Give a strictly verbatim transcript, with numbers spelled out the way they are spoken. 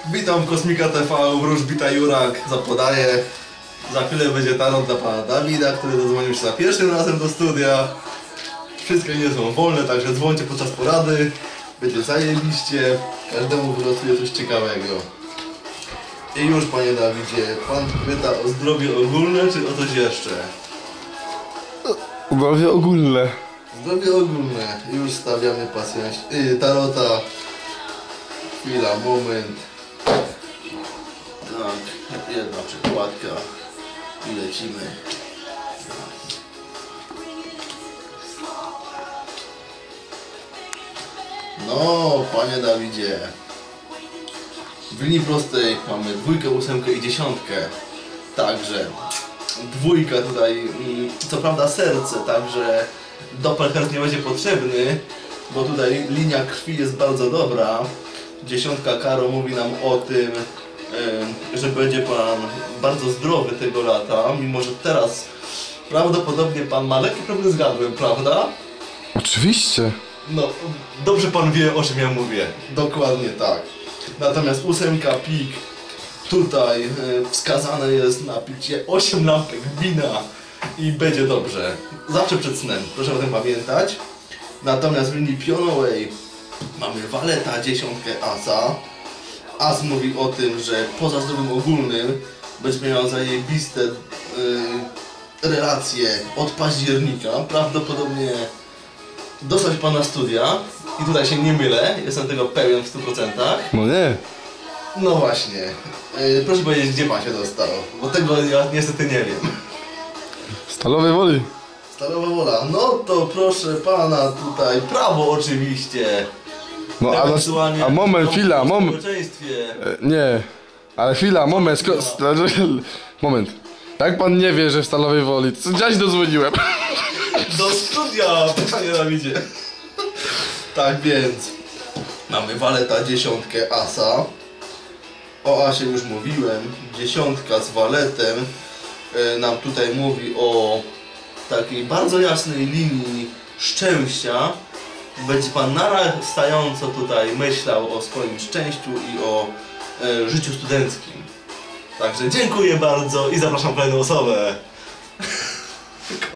Witam w Kosmika T V, wróżbita Jurak zapodaje. Za chwilę będzie tarot dla pana Dawida, który dodzwonił się za pierwszym razem do studia. Wszystkie linie są wolne, także dzwońcie podczas porady. Będzie zajebiście. Każdemu wylosuje coś ciekawego. I już, panie Dawidzie, pan pyta o zdrowie ogólne, czy o coś jeszcze? Zdrowie ogólne. Zdrowie ogólne. Już stawiamy pasjans... Yy, tarota. Chwila, moment. Tak, jedna przekładka. I lecimy. No, panie Dawidzie. W linii prostej mamy dwójkę, ósemkę i dziesiątkę. Także dwójka tutaj, co prawda serce, także doppelherz nie będzie potrzebny, bo tutaj linia krwi jest bardzo dobra. Dziesiątka Karo mówi nam o tym, że będzie pan bardzo zdrowy tego lata, mimo że teraz prawdopodobnie pan ma lekki problem z gardłem, prawda? Oczywiście. No, dobrze pan wie, o czym ja mówię. Dokładnie tak. Natomiast ósemka pik, tutaj y, wskazane jest na picie osiem lampek wina i będzie dobrze. Zawsze przed snem, proszę o tym pamiętać. Natomiast w linii pionowej mamy waleta, dziesiątkę asa. As mówi o tym, że poza zdrowiem ogólnym będzie miał zajebiste y, relacje od października. Prawdopodobnie dostać pana studia i tutaj się nie mylę, jestem tego pewien w stu procentach. No nie. No właśnie. Yy, proszę powiedzieć, gdzie pan się dostał, bo tego ja niestety nie wiem. Stalowej Woli. Stalowa Wola, no to proszę pana tutaj, prawo oczywiście. No a, Ewentualnie a moment, w chwila, moment. społeczeństwie. E, nie. Ale chwila, moment, sko- sta- moment. Jak pan nie wie, że w Stalowej Woli, to co dziś dozwoliłem? Do studia, panie Dawidzie. Tak więc mamy waleta, dziesiątkę asa. O asie już mówiłem. Dziesiątka z waletem e, nam tutaj mówi o takiej bardzo jasnej linii szczęścia. Będzie pan narastająco tutaj myślał o swoim szczęściu i o e, życiu studenckim. Także dziękuję bardzo i zapraszam kolejną osobę.